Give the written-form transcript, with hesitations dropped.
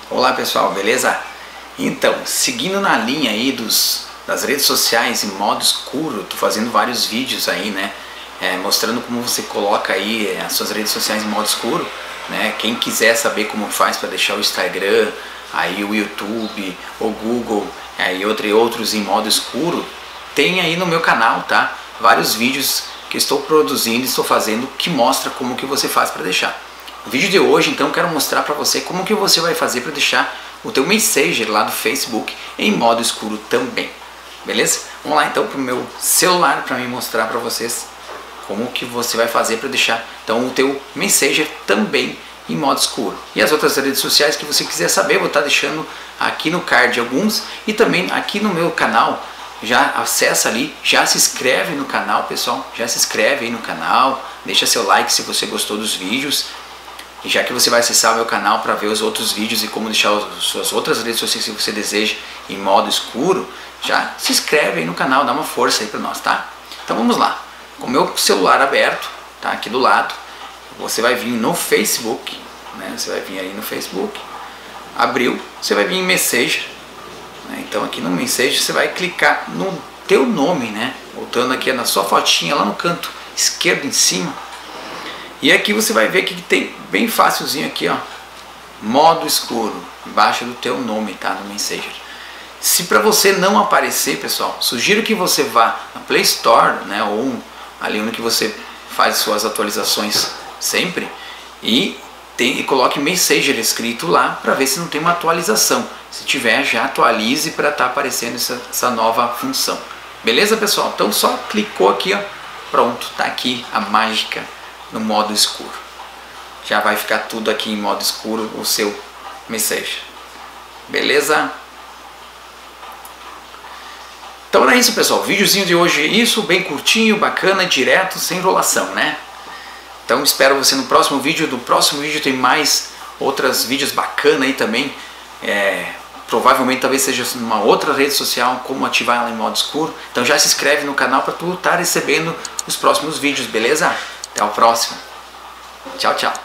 Olá pessoal, beleza? Então, seguindo na linha aí das redes sociais em modo escuro, tô fazendo vários vídeos aí, né? Mostrando como você coloca aí as suas redes sociais em modo escuro, né? Quem quiser saber como faz para deixar o Instagram, aí o YouTube, o Google, aí outros em modo escuro, tem aí no meu canal, tá? Vários vídeos que estou produzindo e estou fazendo que mostra como que você faz para deixar. No vídeo de hoje, então, quero mostrar para você como que você vai fazer para deixar o teu Messenger lá do Facebook em modo escuro também. Beleza? Vamos lá então para o meu celular para me mostrar para vocês como que você vai fazer para deixar então o teu Messenger também em modo escuro. E as outras redes sociais que você quiser saber, vou estar deixando aqui no card alguns e também aqui no meu canal. Já acessa ali, já se inscreve no canal, pessoal, já se inscreve aí no canal, deixa seu like se você gostou dos vídeos. E já que você vai acessar o meu canal para ver os outros vídeos e como deixar as suas outras redes sociais que você deseja em modo escuro, já se inscreve aí no canal, dá uma força aí para nós, tá? Então vamos lá. Com o meu celular aberto, tá aqui do lado, você vai vir no Facebook, né? Você vai vir aí no Facebook, abriu, você vai vir em Messenger, né? Então aqui no Messenger você vai clicar no teu nome, né? Voltando aqui na sua fotinha lá no canto esquerdo em cima. E aqui você vai ver que tem bem facilzinho aqui, ó, modo escuro, embaixo do teu nome, tá, no Messenger. Se para você não aparecer, pessoal, sugiro que você vá na Play Store, né, ou ali onde que você faz suas atualizações sempre, e coloque Messenger escrito lá para ver se não tem uma atualização. Se tiver, já atualize para estar aparecendo essa nova função. Beleza, pessoal? Então só clicou aqui, ó, pronto, tá aqui a mágica no modo escuro. Já vai ficar tudo aqui em modo escuro o seu Messenger. Beleza? Então era isso, pessoal. O videozinho de hoje é isso, bem curtinho, bacana, direto, sem enrolação, né? Então espero você no próximo vídeo. Do próximo vídeo tem mais outros vídeos bacanas aí também. Provavelmente talvez seja numa outra rede social, como ativar ela em modo escuro. Então já se inscreve no canal para tu estar recebendo os próximos vídeos, beleza? Até o próximo. Tchau, tchau.